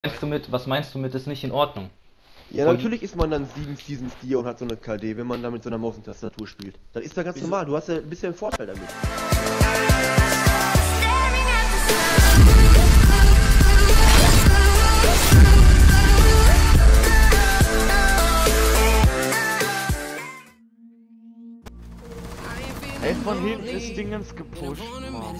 Was meinst du mit, ist nicht in Ordnung? Ja, natürlich ist man dann 7 Seasons Tier und hat so eine KD, wenn man da mit so einer Maus und Tastatur spielt. Dann ist das ganz normal, du hast ja ein bisschen Vorteil damit. Ey, von hinten ist Dingens gepusht, Mann.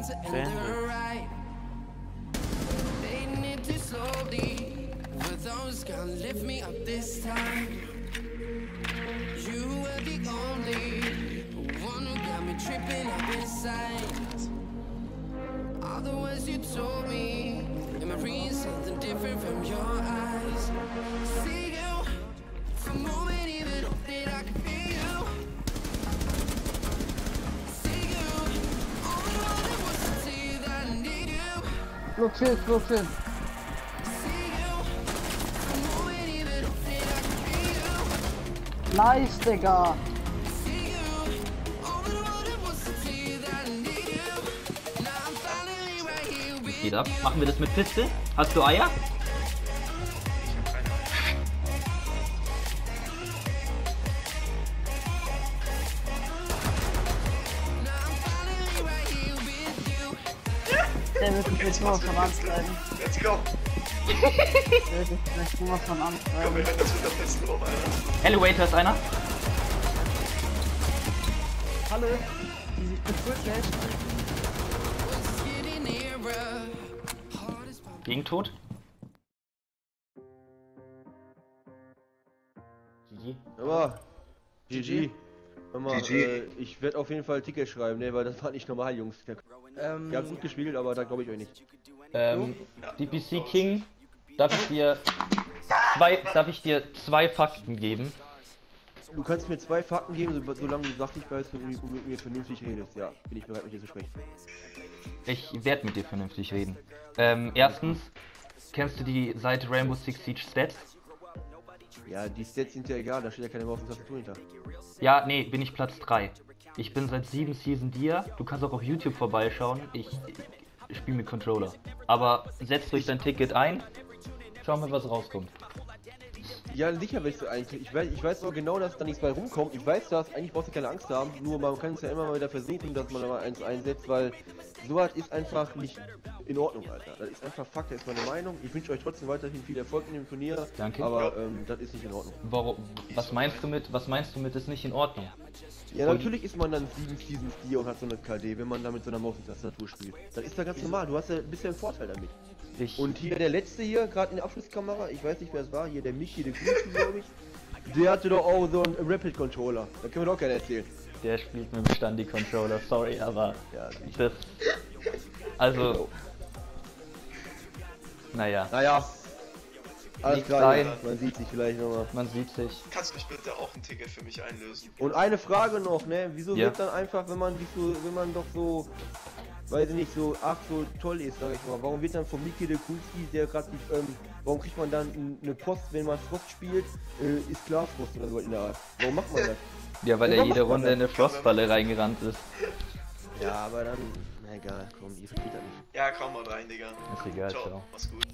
No chill, no chill. Nice, Digga. Geht ab. Machen wir das mit Piste? Hast du Eier? Der wird mich jetzt nur von anschreiben. Let's go! Der wird mich vielleicht nur von Komm, anschreiben. wir hören das wieder fest drauf, Alter. Elevator ist einer. Hallo, ich bin Full-Flash. Gegentod. GG. Aber, GG. Hör mal, GG. ich werde auf jeden Fall Ticket schreiben, ne, weil das war nicht normal, Jungs. Ihr habt gut gespielt, aber da glaube ich euch nicht. DPC King, darf ich dir zwei Fakten geben? Du kannst mir 2 Fakten geben, solange du sachlich bleibst und mit mir vernünftig redest. Ja, bin ich bereit, mit dir zu sprechen. Ich werde mit dir vernünftig reden. Erstens, kennst du die Seite Rainbow Six Siege Stats? Ja, die Stats sind ja egal, da steht ja keine Maus und Tastatur hinter. Ja, nee, bin ich Platz 3. Ich bin seit 7 Season dir. Du kannst auch auf YouTube vorbeischauen. Ich spiele mit Controller. Aber setzt durch dein Ticket ein. Schau mal, was rauskommt. Ja, sicher willst du eigentlich. Ich weiß auch genau, dass da nichts bei rumkommt. Ich weiß das, eigentlich brauchst du keine Angst haben. Nur man kann es ja immer mal wieder versuchen, dass man da mal eins einsetzt, weil sowas ist einfach nicht in Ordnung, Alter. Das ist einfach Fakt, das ist meine Meinung. Ich wünsche euch trotzdem weiterhin viel Erfolg in dem Turnier. Danke. Aber das ist nicht in Ordnung. Was meinst du mit, ist nicht in Ordnung? Ja, natürlich ist man dann 7 Seasons Tier und hat so eine KD, wenn man da mit so einer Maus und Tastatur spielt. Das ist ja ganz normal, du hast ja ein bisschen Vorteil damit. Und hier der letzte hier, gerade in der Abschlusskamera, ich weiß nicht wer es war, hier der Michi, der Grüße, glaube ich. Der hatte doch auch so einen Rapid Controller. Da können wir doch gerne erzählen. Der spielt mit dem Standi Controller, sorry, aber Ja, das. Also. Naja, alles Nicht klar, sein. ja, man sieht sich vielleicht nochmal. man sieht sich. Kannst du nicht bitte auch ein Ticket für mich einlösen? Und eine Frage noch, ne? Wieso Ja. wird dann einfach, wenn man doch so, weiß ich nicht, so toll ist, sag ich mal, warum wird dann von Miki der Kulski, der gerade warum kriegt man dann eine Post, wenn man Frost spielt, ist klar Frost oder so in der Art? Warum macht man das? Ja, weil Ja, er warum jede macht man Runde in das? eine Frostfalle reingerannt ist. Ja, aber dann, na egal, komm, ihr versteht das nicht. Ja, komm mal rein, Digga. Ist egal, Ciao, ciao. mach's gut.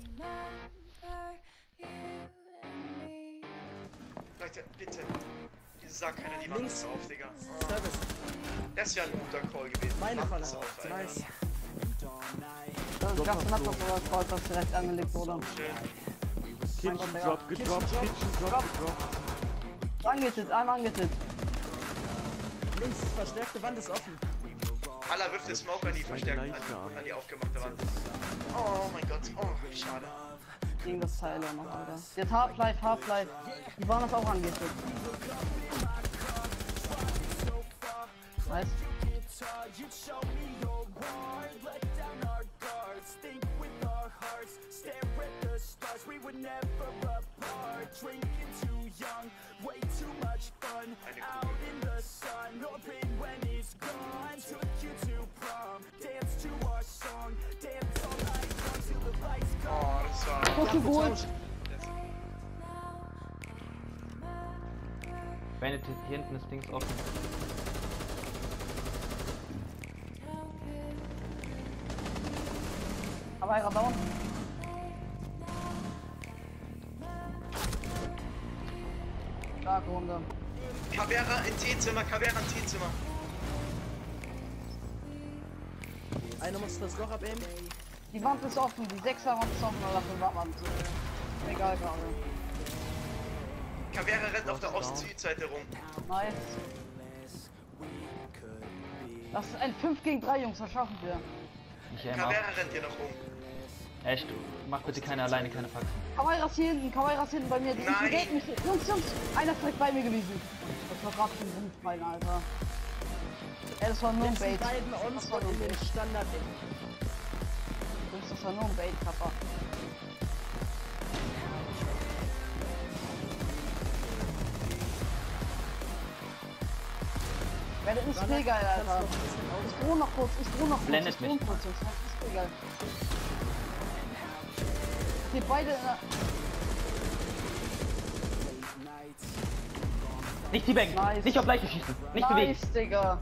Leute, bitte. Sag keiner die Wand ist auf, Digga. Service. Das ist ja ein guter Call gewesen. Meine Wand Falle. ist auf, Alter. Nice. Das gab knapp noch was, das direkt angelegt wurde. Schön. Mein Kitchen Gott, Drop, gedroppt, Kitchen Drop, gedroppt. Angetippt, einmal angetippt. Links, verstärkte Wand ist offen. Aller wirft den Smoke an die verstärkten, an die aufgemachte Wand. Oh mein Gott, oh, schade. Gegen das Teil ja noch, Alter. Jetzt Half-Life. Die waren das auch angetippt. Nice. Oh, das war... Okay, gut. Bennett, hier hinten ist Dings offen. Aber er down. Starke Runde. Caveira in T-Zimmer, Caveira in T-Zimmer. Einer muss das Loch abnehmen. Die Wand ist offen, die 6er Wand ist offen, oder 5er Wand. Egal gerade. Caveira rennt auf der Ost-Süd-Seite rum. Nice. Das ist ein 5 gegen 3, Jungs, das schaffen wir. Ich aim Caveira ab. rennt hier noch rum. Echt, mach bitte keine alleine, keine Faxen. Kawairas hier hinten bei mir. Die Nein. geht mich. Jungs, einer ist direkt bei mir gewesen. Das war gerade ein Rundfallen, Alter. Ja, das war nur ein Jetzt die Bait. beiden Das war Onslaught nur in ein den Bait. Standard. Jungs, das war nur ein Bait, Kappa. Ja, das ist viel geil, Alter. Ich drohe noch kurz, Blendet ich drohe mich. kurz, Jungs. Das ist viel geil. Die beide in der... Nicht die Bank, Nice. nicht auf Leiche schießen, nicht bewegen. Nice, Digga.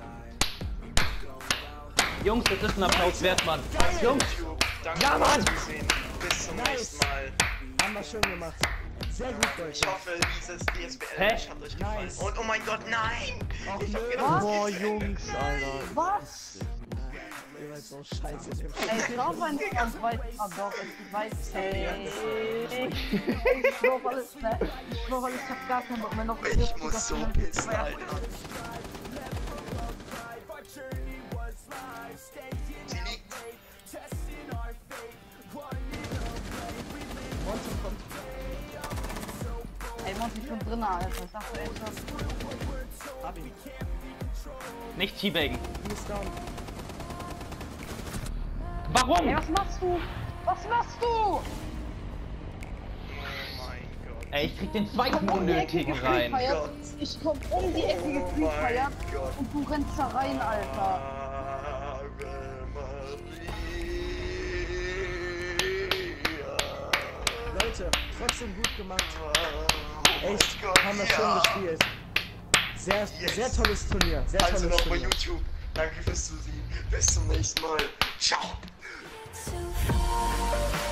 Jungs, das ist ein Applaus wert, Mann. Jungs, Danke Ja, Mann. fürs Zusehen. Bis zum nächsten Mal. Haben wir schön gemacht. Sehr gut, Leute. Ich hoffe, dieses DSBL Hä? hat euch gefallen. Nice. Und oh mein Gott, nein! Ach, Ich hab nö. gedacht, Boah, Jungs, Alter. Was? Ihr seid so scheiße. Ey, ich glaube an weit. Ah doch, ich weiß. Ey. Ich glaube alles, ne? Ich glaube alles, ich hab gar keinen Bock mehr noch. ich muss so pissen, Alter. Sie liegt. Monty kommt. Ey, Monty, ich bin drin, Alter. Ich dachte echt schon. Hab ihn. nicht teabagen. Die ist down. Warum? Ey, was machst du? Was machst du? Oh mein Gott. Ey, ich krieg den zweiten Um die Ecke unnötigen rein. gefreefeiert. Gott. Ich komm um die Ecke Oh gefreefeiert mein Gott. und du rennst da rein, Alter. Ave Maria. Leute, trotzdem gut gemacht. Oh mein Echt, Gott, haben wir ja. schön gespielt. Sehr, Yes. sehr tolles Turnier. Sehr Also tolles noch bei Turnier. YouTube. Danke fürs Zusehen. Bis zum nächsten Mal. Ciao. Too far.